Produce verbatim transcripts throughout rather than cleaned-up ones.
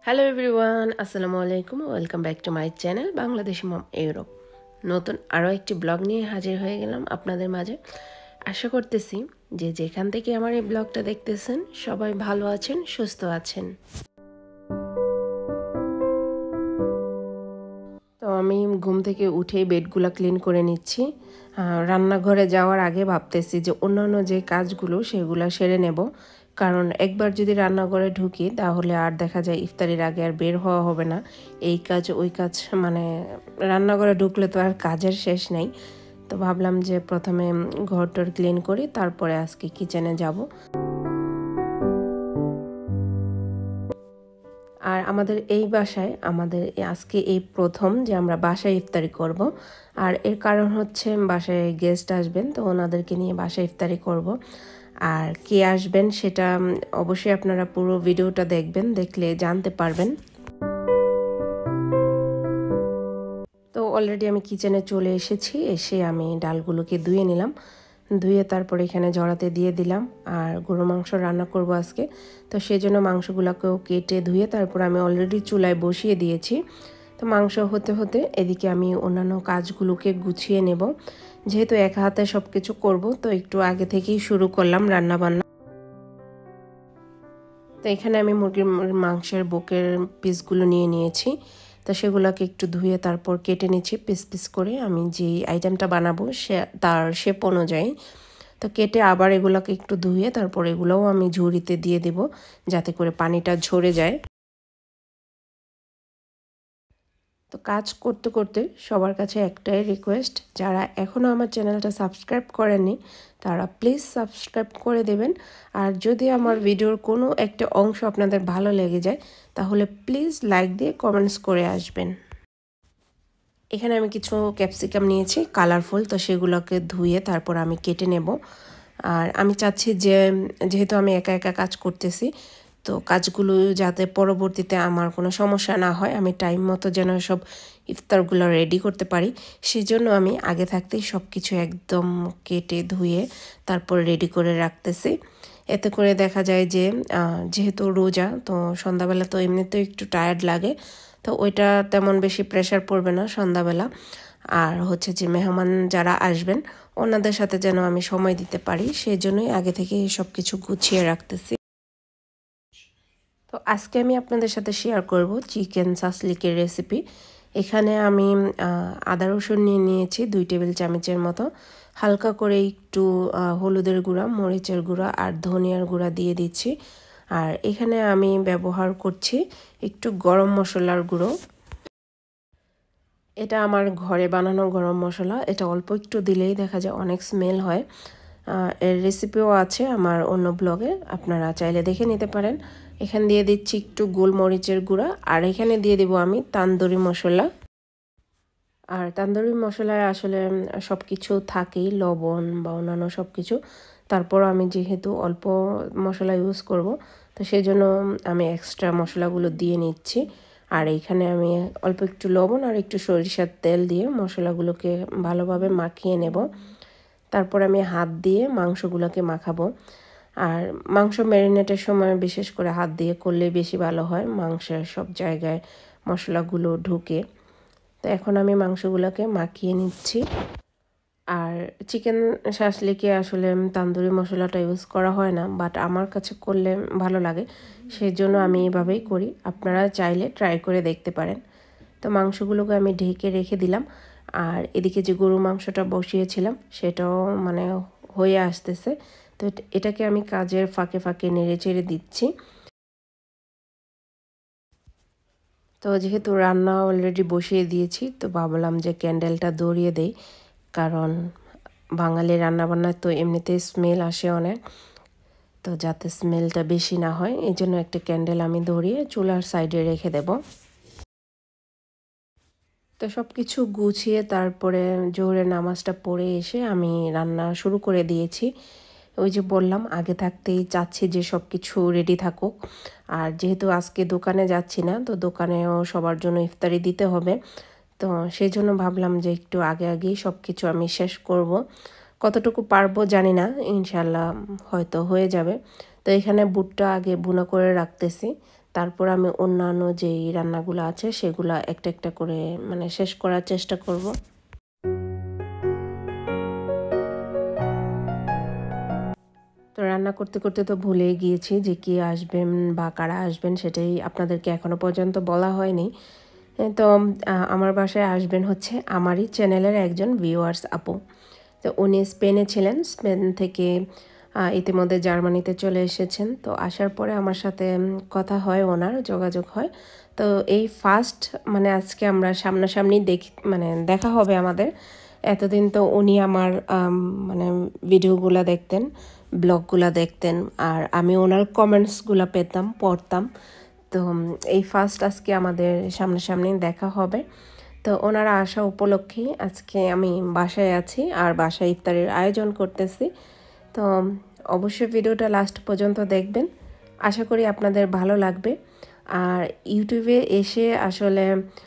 Hello everyone, আসসালামু আলাইকুম। Welcome back to my channel Bangladeshi mom Europe. নতুন আরও একটি ব্লগ নিয়ে হাজির হয়ে গেলাম আপনাদের মাঝে। আশা করতেছি যে যেখান থেকে আমার এই ব্লগটা দেখতেছেন সবাই ভালো আছেন, সুস্থ আছেন। তো আমি ঘুম থেকে উঠেই বেডগুলো ক্লিন করে নিচ্ছি। রান্নাঘরে যাওয়ার আগে ভাবতেছি যে অন্যান্য যে কাজগুলো সেগুলো সেরে নেব, কারণ একবার যদি রান্নাঘরে ঢুকি তাহলে আর দেখা যায় ইফতারির আগে আর বের হওয়া হবে না। এই কাজ ওই কাজ, মানে রান্নাঘরে ঢুকলে তো আর কাজের শেষ নেই। তো ভাবলাম যে প্রথমে ঘরটর ক্লিন করি, তারপরে আজকে কিচেনে যাব। আর আমাদের এই বাসায় আমাদের আজকে এই প্রথম যে আমরা বাসায় ইফতারি করব। আর এর কারণ হচ্ছে বাসায় গেস্ট আসবেন, তো ওনাদেরকে নিয়ে বাসায় ইফতারি করব। আর কে আসবেন সেটা অবশ্যই আপনারা পুরো ভিডিওটা দেখবেন, দেখলে জানতে পারবেন। তো অলরেডি আমি কিচেনে চলে এসেছি। এসে আমি ডালগুলোকে ধুয়ে নিলাম, ধুয়ে তারপরে এখানে জড়াতে দিয়ে দিলাম। আর গরু মাংস রান্না করব আজকে, তো সেই জন্য মাংসগুলোকেও কেটে ধুয়ে তারপর আমি অলরেডি চুলায় বসিয়ে দিয়েছি। তো মাংস হতে হতে এদিকে আমি অন্যান্য কাজগুলোকে গুছিয়ে নেব। যেহেতু এক হাতে সব কিছু করবো, তো একটু আগে থেকেই শুরু করলাম রান্না বান্না। তো এখানে আমি মুরগির মাংসের বুকের পিসগুলো নিয়ে নিয়েছি। তো সেগুলোকে একটু ধুয়ে তারপর কেটে নিচ্ছি পিস পিস করে, আমি যে আইটেমটা বানাবো সে তার শেপ অনুযায়ী। তো কেটে আবার এগুলোকে একটু ধুয়ে তারপর এগুলোও আমি ঝুড়িতে দিয়ে দেব, যাতে করে পানিটা ঝরে যায়। তো কাজ করতে করতে সবার কাছে একটাই রিকোয়েস্ট, যারা এখনও আমার চ্যানেলটা সাবস্ক্রাইব করেননি তারা প্লিজ সাবস্ক্রাইব করে দেবেন। আর যদি আমার ভিডিওর কোনো একটা অংশ আপনাদের ভালো লেগে যায় তাহলে প্লিজ লাইক দিয়ে কমেন্টস করে আসবেন। এখানে আমি কিছু ক্যাপসিকাম নিয়েছি কালারফুল, তো সেগুলোকে ধুয়ে তারপর আমি কেটে নেব। আর আমি চাচ্ছি যে যেহেতু আমি একা একা কাজ করতেছি, তো কাজগুলো যাতে পরবর্তীতে আমার কোনো সমস্যা না হয়, আমি টাইম মতো যেন সব ইফতারগুলো রেডি করতে পারি, সেই জন্য আমি আগে থাকতেই সব কিছু একদম কেটে ধুয়ে তারপর রেডি করে রাখতেছি। এতে করে দেখা যায় যে যেহেতু রোজা, তো সন্ধ্যাবেলা তো এমনিতেও একটু টায়ার্ড লাগে, তো ওইটা তেমন বেশি প্রেশার পড়বে না সন্ধ্যাবেলা। আর হচ্ছে যে মেহমান যারা আসবেন ওনাদের সাথে যেন আমি সময় দিতে পারি, সেই জন্যই আগে থেকে সব কিছু গুছিয়ে রাখতেছি। তো আজকে আমি আপনাদের সাথে শেয়ার করব চিকেন সাসলিকের রেসিপি। এখানে আমি আদা রসুন নিয়ে নিয়েছি দুই টেবিল চামচের মতো। হালকা করে একটু হলুদের গুঁড়া, মরিচের গুঁড়া আর ধনিয়ার গুঁড়া দিয়ে দিচ্ছি। আর এখানে আমি ব্যবহার করছি একটু গরম মশলার গুঁড়ো। এটা আমার ঘরে বানানো গরম মশলা, এটা অল্প একটু দিলেই দেখা যায় অনেক স্মেল হয়। এর রেসিপিও আছে আমার অন্য ব্লগে, আপনারা চাইলে দেখে নিতে পারেন। এখানে দিয়ে দিচ্ছি একটু গোলমরিচের গুঁড়া, আর এখানে দিয়ে দেবো আমি তান্দুরি মশলা। আর তান্দুরি মশলায় আসলে সব কিছু থাকেই, লবণ বা অন্যান্য সব কিছু। তারপর আমি যেহেতু অল্প মশলা ইউজ করব, তো সেই জন্য আমি এক্সট্রা মশলাগুলো দিয়ে নিচ্ছি। আর এইখানে আমি অল্প একটু লবণ আর একটু সরিষার তেল দিয়ে মশলাগুলোকে ভালোভাবে মাখিয়ে নেব। তারপর আমি হাত দিয়ে মাংসগুলোকে মাখাবো। আর মাংস ম্যারিনেটের সময় বিশেষ করে হাত দিয়ে করলে বেশি ভালো হয়, মাংসের সব জায়গায় মশলাগুলো ঢুকে। তো এখন আমি মাংসগুলোকে মাখিয়ে নিচ্ছি। আর চিকেন শাসলিকে আসলে তান্দুরি মশলাটা ইউজ করা হয় না, বাট আমার কাছে করলে ভালো লাগে, সেই জন্য আমি এভাবেই করি। আপনারা চাইলে ট্রাই করে দেখতে পারেন। তো মাংসগুলোকে আমি ঢেকে রেখে দিলাম। আর এদিকে যে গরু মাংসটা বসিয়েছিলাম সেটাও মানে হয়ে আসতেছে, তো এটাকে আমি কাজের ফাঁকে ফাঁকে নেড়ে চেড়ে দিচ্ছি। তো যেহেতু রান্না অলরেডি বসিয়ে দিয়েছি, তো ভাবলাম যে ক্যান্ডেলটা ধরিয়ে দেই, কারণ বাঙালি রান্নাবান্নায় তো এমনিতেই স্মেল আসে অনেক, তো যাতে স্মেলটা বেশি না হয় এই জন্য একটা ক্যান্ডেল আমি ধরিয়ে চুলার সাইডে রেখে দেব। তো সব কিছু গুছিয়ে তারপরে জোহরের নামাজটা পড়ে এসে আমি রান্না শুরু করে দিয়েছি। ওই যে বললাম আগে থাকতেই চাচ্ছি যে সব কিছু রেডি থাকুক। আর যেহেতু আজকে দোকানে যাচ্ছি না, তো দোকানেও সবার জন্য ইফতারি দিতে হবে, তো সেই জন্য ভাবলাম যে একটু আগে আগেই সব কিছু আমি শেষ করব। কতটুকু পারবো জানি না, ইনশাল্লাহ হয়তো হয়ে যাবে। তো এখানে বুটটা আগে বুনা করে রাখতেছি, তারপর আমি অন্যান্য যেই রান্নাগুলো আছে সেগুলো একটা একটা করে মানে শেষ করার চেষ্টা করব। তো রান্না করতে করতে তো ভুলেই গিয়েছি যে কি আসবেন বা কারা আসবেন, সেটাই আপনাদেরকে এখনো পর্যন্ত বলা হয়নি। তো আমার বাসায় আসবেন হচ্ছে আমারই চ্যানেলের একজন ভিউয়ার্স আপু। তো উনি স্পেনে ছিলেন, স্পেন থেকে ইতিমধ্যে জার্মানিতে চলে এসেছেন। তো আসার পরে আমার সাথে কথা হয়, ওনার যোগাযোগ হয়। তো এই ফার্স্ট মানে আজকে আমরা সামনাসামনি দেখি মানে দেখা হবে আমাদের। এতদিন তো উনি আমার মানে ভিডিওগুলো দেখতেন, ব্লগগুলো দেখতেন, আর আমি ওনার কমেন্টসগুলো পেতাম, পড়তাম। তো এই ফার্স্ট আজকে আমাদের সামনাসামনি দেখা হবে। তো ওনারা আসা উপলক্ষে আজকে আমি বাসায় আছি আর বাসায় ইফতারের আয়োজন করতেছি। তো অবশ্যই ভিডিওটা লাস্ট পর্যন্ত দেখবেন, আশা করি আপনাদের ভালো লাগবে। আর ইউটিউবে এসে আসলে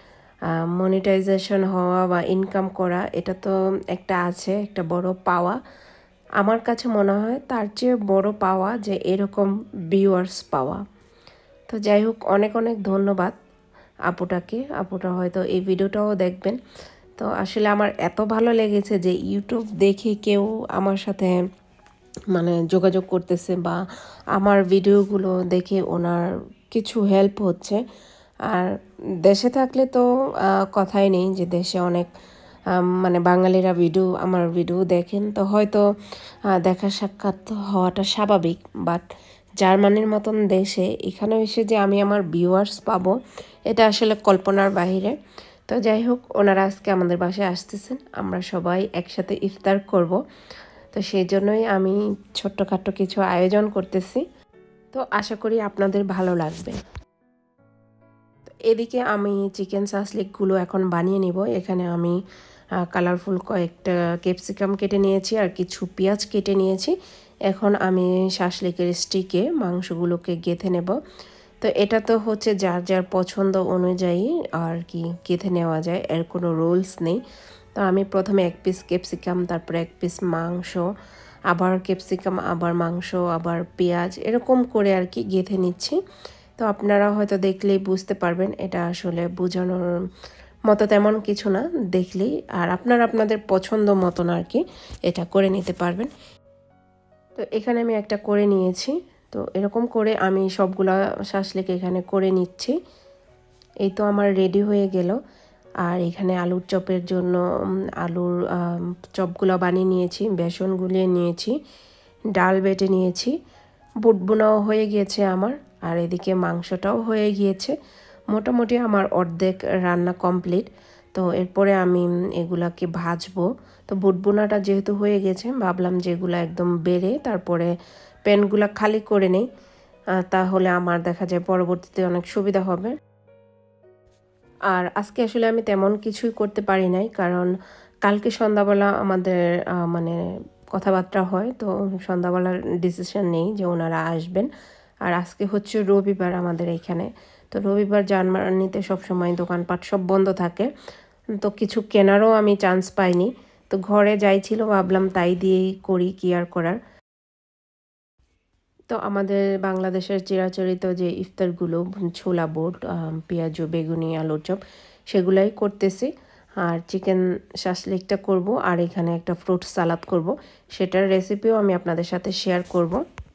মনিটাইজেশন হওয়া বা ইনকাম করা, এটা তো একটা আছে, একটা বড় পাওয়া। আমার কাছে মনে হয় তার চেয়ে বড় পাওয়া যে এরকম ভিউয়ার্স পাওয়া। তো যাই হোক, অনেক অনেক ধন্যবাদ আপুটাকে। আপুটা হয়তো এই ভিডিওটাও দেখবেন। তো আসলে আমার এত ভালো লেগেছে যে ইউটিউব দেখে কেউ আমার সাথে মানে যোগাযোগ করতেছে বা আমার ভিডিওগুলো দেখে ওনার কিছু হেল্প হচ্ছে। আর দেশে থাকলে তো কথাই নেই, যে দেশে অনেক মানে বাঙালিরা ভিডিও আমার ভিডিও দেখেন, তো হয়তো দেখা সাক্ষাৎ হওয়াটা স্বাভাবিক। বাট জার্মানির মতন দেশে এখানে এসে যে আমি আমার ভিউয়ার্স পাবো, এটা আসলে কল্পনার বাহিরে। তো যাই হোক, ওনারা আজকে আমাদের বাসায় আসতেছেন, আমরা সবাই একসাথে ইফতার করব। তো সেই জন্যই আমি ছোট্টখাট্টো কিছু আয়োজন করতেছি। তো আশা করি আপনাদের ভালো লাগবে। এদিকে আমি চিকেন শাসলিকগুলো এখন বানিয়ে নিব। এখানে আমি কালারফুল কয়েকটা ক্যাপসিকাম কেটে নিয়েছি আর কিছু পেঁয়াজ কেটে নিয়েছি। এখন আমি শাসলিকের স্টিকে মাংসগুলোকে গেঁথে নেব। তো এটা তো হচ্ছে যার যার পছন্দ অনুযায়ী আর কি গেঁথে নেওয়া যায়, এর কোনো রুলস নেই। তো আমি প্রথমে এক পিস ক্যাপসিকাম, তারপরে এক পিস মাংস, আবার ক্যাপসিকাম, আবার মাংস, আবার পেঁয়াজ, এরকম করে আর কি গেঁথে নিচ্ছি। তো আপনারা হয়তো দেখলেই বুঝতে পারবেন, এটা আসলে বোঝানোর মতো তেমন কিছু না, দেখলেই আর আপনারা আপনাদের পছন্দ মতন আর কি এটা করে নিতে পারবেন। তো এখানে আমি একটা করে নিয়েছি। তো এরকম করে আমি সবগুলা শাসলিক এখানে করে নিচ্ছি। এই তো আমার রেডি হয়ে গেল। আর এখানে আলুর চপের জন্য আলুর চপগুলো বানিয়ে নিয়েছি, বেসন গুলিয়ে নিয়েছি, ডাল বেটে নিয়েছি, বুট বোনাও হয়ে গিয়েছে আমার। আর এদিকে মাংসটাও হয়ে গিয়েছে। মোটামুটি আমার অর্ধেক রান্না কমপ্লিট। তো এরপরে আমি এগুলাকে ভাজবো। তো বুট বোনাটা যেহেতু হয়ে গেছে, ভাবলাম যে এগুলো একদম বেড়ে তারপরে প্যানগুলো খালি করে নেই, তাহলে আমার দেখা যায় পরবর্তীতে অনেক সুবিধা হবে। আর আজকে আসলে আমি তেমন কিছুই করতে পারি নাই, কারণ কালকে সন্ধ্যাবেলা আমাদের মানে কথাবার্তা হয়। তো সন্ধ্যাবেলার ডিসিশন নেই যে ওনারা আসবেন। আর আজকে হচ্ছে রবিবার আমাদের এখানে। তো রবিবার জার্মানিতে সবসময় দোকানপাট সব বন্ধ থাকে, তো কিছু কেনারও আমি চান্স পাইনি। তো ঘরে যাই ছিল, ভাবলাম তাই দিয়েই করি, কি আর করার। তো আমাদের বাংলাদেশের চিরাচরিত যে ইফতারগুলো, ছোলা বুট, পেঁয়াজু, বেগুনি, আলুর চপ, সেগুলাই করতেছি। আর চিকেন শাসলিকটা করব, আর এখানে একটা ফ্রুট সালাদ করব, সেটার রেসিপিও আমি আপনাদের সাথে শেয়ার করব।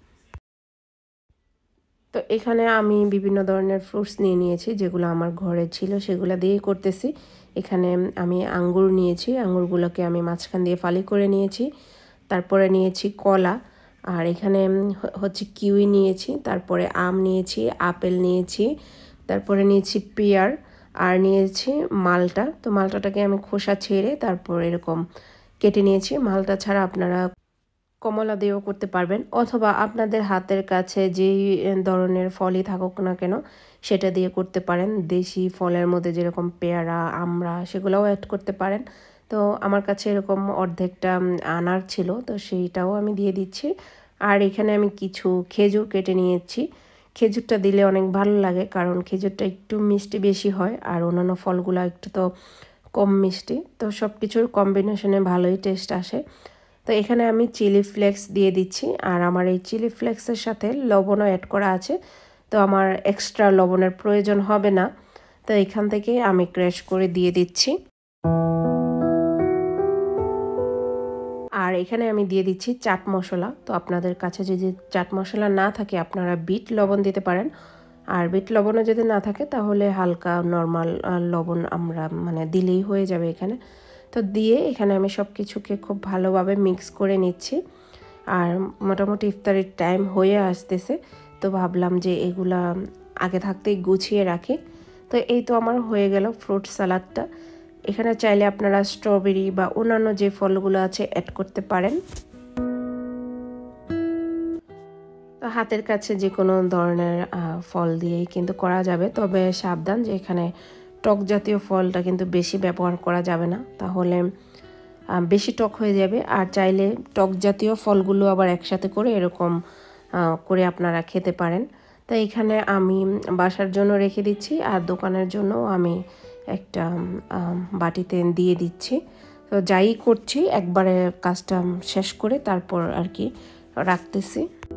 তো এখানে আমি বিভিন্ন ধরনের ফ্রুটস নিয়ে নিয়েছি, যেগুলো আমার ঘরে ছিল সেগুলো দিয়েই করতেছি। এখানে আমি আঙ্গুর নিয়েছি, আঙ্গুরগুলোকে আমি মাঝখান দিয়ে ফালি করে নিয়েছি। তারপরে নিয়েছি কলা, আর এখানে হচ্ছে কিউই নিয়েছি, তারপরে আম নিয়েছি, আপেল নিয়েছি, তারপরে নিয়েছি পেয়ার, আর নিয়েছি মালটা। তো মালটাটাকে আমি খোসা ছেড়ে তারপর এরকম কেটে নিয়েছি। মালটা ছাড়া আপনারা কমলা দিয়েও করতে পারবেন, অথবা আপনাদের হাতের কাছে যেই ধরনের ফলই থাকুক না কেন সেটা দিয়ে করতে পারেন। দেশি ফলের মধ্যে যেরকম পেয়ারা, আমড়া, সেগুলোও অ্যাড করতে পারেন। তো আমার কাছে এরকম অর্ধেকটা আনার ছিল, তো সেইটাও আমি দিয়ে দিচ্ছি। আর এখানে আমি কিছু খেজুর কেটে নিয়েছি। খেজুরটা দিলে অনেক ভালো লাগে, কারণ খেজুরটা একটু মিষ্টি বেশি হয়, আর অন্যান্য ফলগুলো একটু তো কম মিষ্টি। তো সব কিছুর কম্বিনেশনে ভালোই টেস্ট আসে। তো এখানে আমি চিলি ফ্লেক্স দিয়ে দিচ্ছি, আর আমার এই চিলি ফ্লেক্সের সাথে লবণও অ্যাড করা আছে। তো আমার এক্সট্রা লবণের প্রয়োজন হবে না। তো এখান থেকে আমি ক্র্যাশ করে দিয়ে দিচ্ছি। আর এখানে আমি দিয়ে দিচ্ছি চাট মশলা। তো আপনাদের কাছে যদি চাট মশলা না থাকে আপনারা বিট লবণ দিতে পারেন, আর বিট লবণও যদি না থাকে তাহলে হালকা নর্মাল লবণ আমরা মানে দিলেই হয়ে যাবে এখানে। তো দিয়ে এখানে আমি সব কিছুকে খুব ভালোভাবে মিক্স করে নিচ্ছি। আর মোটামুটি ইফতারের টাইম হয়ে আসতেছে, তো ভাবলাম যে এগুলা আগে থাকতেই গুছিয়ে রাখি। তো এই তো আমার হয়ে গেল ফ্রুট সালাদটা। এখানে চাইলে আপনারা স্ট্রবেরি বা অন্যান্য যে ফলগুলো আছে অ্যাড করতে পারেন। তো হাতের কাছে যে কোনো ধরনের ফল দিয়েই কিন্তু করা যাবে, তবে সাবধান যে এখানে টক জাতীয় ফলটা কিন্তু বেশি ব্যবহার করা যাবে না, তাহলে বেশি টক হয়ে যাবে। আর চাইলে টক জাতীয় ফলগুলো আবার একসাথে করে এরকম করে আপনারা খেতে পারেন। তো এখানে আমি বাসার জন্য রেখে দিচ্ছি, আর দোকানের জন্য আমি একটা বাটিতে দিয়ে দিচ্ছি। তো যাই করছি একবারে কাজটা শেষ করে তারপর আর কি রাখতেছি।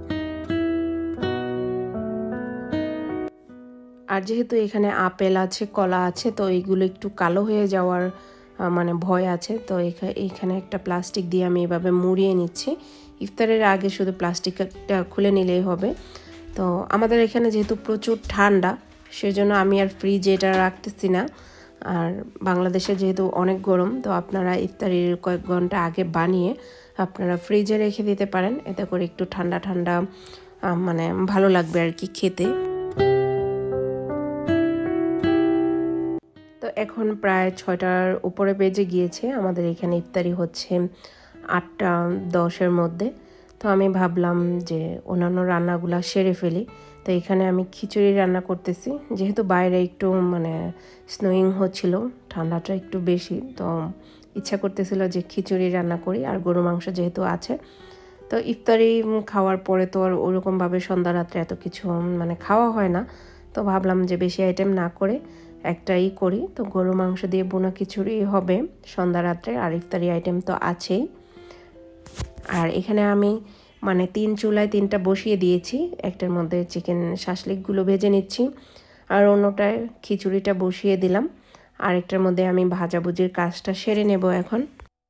আর যেহেতু এখানে আপেল আছে, কলা আছে, তো এইগুলো একটু কালো হয়ে যাওয়ার মানে ভয় আছে। তো এখানে একটা প্লাস্টিক দিয়ে আমি এভাবে মুড়িয়ে নিচ্ছি। ইফতারের আগে শুধু প্লাস্টিকটা খুলে নিলেই হবে। তো আমাদের এখানে যেহেতু প্রচুর ঠান্ডা, সেজন্য আমি আর ফ্রিজে এটা রাখতেছি না। আর বাংলাদেশে যেহেতু অনেক গরম, তো আপনারা ইফতারির কয়েক ঘন্টা আগে বানিয়ে আপনারা ফ্রিজে রেখে দিতে পারেন। এতে করে একটু ঠান্ডা ঠান্ডা মানে ভালো লাগবে আর কি খেতে। তো এখন প্রায় ছয়টার উপরে বেজে গিয়েছে। আমাদের এখানে ইফতারি হচ্ছে আটটা দশের মধ্যে। তো আমি ভাবলাম যে অন্যান্য রান্নাগুলো সেরে ফেলি। তো এখানে আমি খিচুড়ি রান্না করতেছি, যেহেতু বাইরে একটু মানে স্নোয়িং হচ্ছিল, ঠান্ডাটা একটু বেশি, তো ইচ্ছা করতেছিল যে খিচুড়ি রান্না করি। আর গরু মাংস যেহেতু আছে, তো ইফতারি খাওয়ার পরে তো আর ওরকমভাবে সন্ধ্যা রাত্রে এত কিছু মানে খাওয়া হয় না। তো ভাবলাম যে বেশি আইটেম না করে একটাই করি। তো গরু মাংস দিয়ে বোনা খিচুড়ি হবে সন্ধ্যা রাত্রে, আর ইফতারি আইটেম তো আছেই। আর এখানে আমি মানে তিন চুলায় তিনটা বসিয়ে দিয়েছি। একটার মধ্যে চিকেন শাসলিকগুলো ভেজে নিচ্ছি, আর অন্যটায় খিচুড়িটা বসিয়ে দিলাম। আরেকটার মধ্যে আমি ভাজাভুজির কাজটা সেরে নেব এখন।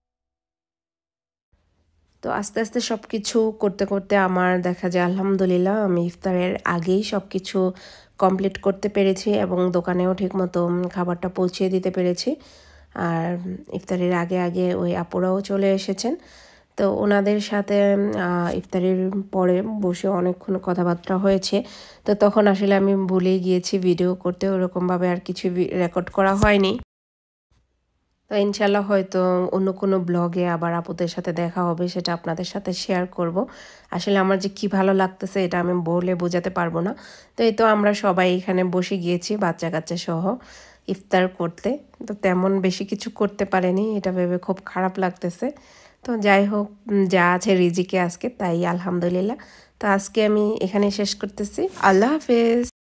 তো আস্তে আস্তে সব কিছু করতে করতে আমার দেখা যায় আলহামদুলিল্লাহ আমি ইফতারের আগেই সব কিছু কমপ্লিট করতে পেরেছি, এবং দোকানেও ঠিকমতো খাবারটা পৌঁছিয়ে দিতে পেরেছি। আর ইফতারের আগে আগে ওই আপুরাও চলে এসেছেন। তো ওনাদের সাথে ইফতারির পরে বসে অনেকক্ষণ কথাবার্তা হয়েছে। তো তখন আসলে আমি ভুলেই গিয়েছি ভিডিও করতে, ওরকমভাবে আর কিছু রেকর্ড করা হয়নি। তো ইনশাল্লাহ হয়তো অন্য কোনো ব্লগে আবার আপুদের সাথে দেখা হবে, সেটা আপনাদের সাথে শেয়ার করব। আসলে আমার যে কি ভালো লাগতেছে এটা আমি বলে বোঝাতে পারবো না। তো এই তো আমরা সবাই এখানে বসে গিয়েছি বাচ্চা কাচ্চা সহ ইফতার করতে। তো তেমন বেশি কিছু করতে পারেনি, এটা ভেবে খুব খারাপ লাগতেছে। তো যাই হোক, যা আছে রিজিকে আজকে তাই আলহামদুলিল্লাহ। তো আজকে আমি এখানে শেষ করতেছি। আল্লাহ হাফেজ।